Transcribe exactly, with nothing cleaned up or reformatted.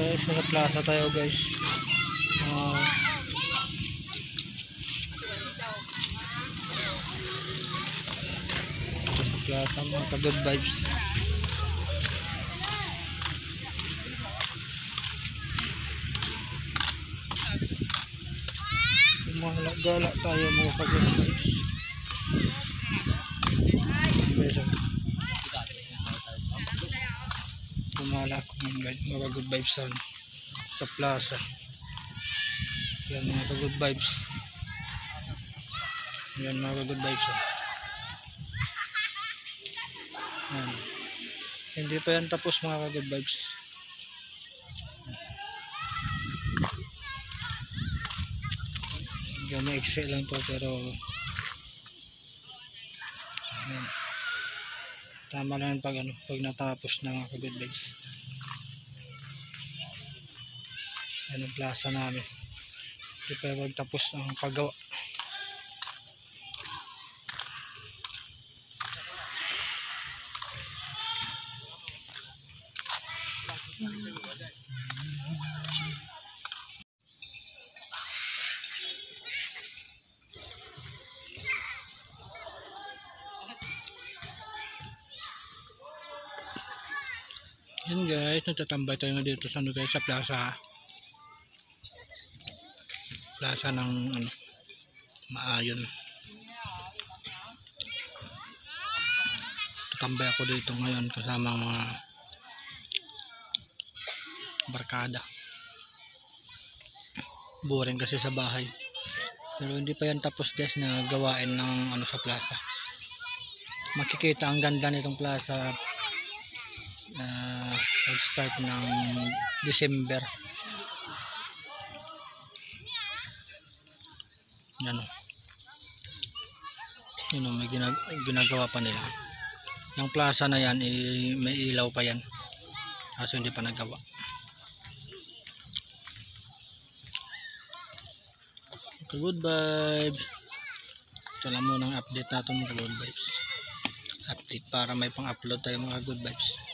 guys, nasa plaza tayo guys. Uh, plaza mga ka-good vibes. Gala tayo mga ka-good vibes. Kumala ko mga good vibes sa, sa plaza. Yan mga good vibes. Yan mga good vibes. Yan. Hindi pa yan tapos mga good vibes. Yan na excel lang to pero yan. Tama lang pag ano, pag natapos na mga good vibes. Yan ang plaza namin. Hindi pa magtapos ang paggawa. Yan guys, nagtatambay tayo na dito sa ano guys, sa plaza. Plaza ng ano, Maayon. Tatambay ako dito ngayon kasama mga barkada. Boring kasi sa bahay. Pero hindi pa yan tapos guys na gawain ng ano sa plaza. Makikita ang ganda nitong plaza uh, start ng December. Yan o. Yan o, may ginag ginagawa pa nila. Yung plaza na yan, eh, may ilaw pa yan. Kaso hindi pa nagawa. Okay, good vibes. Ito lang muna ang update natin mga good vibes. Update para may pang-upload tayo mga good vibes.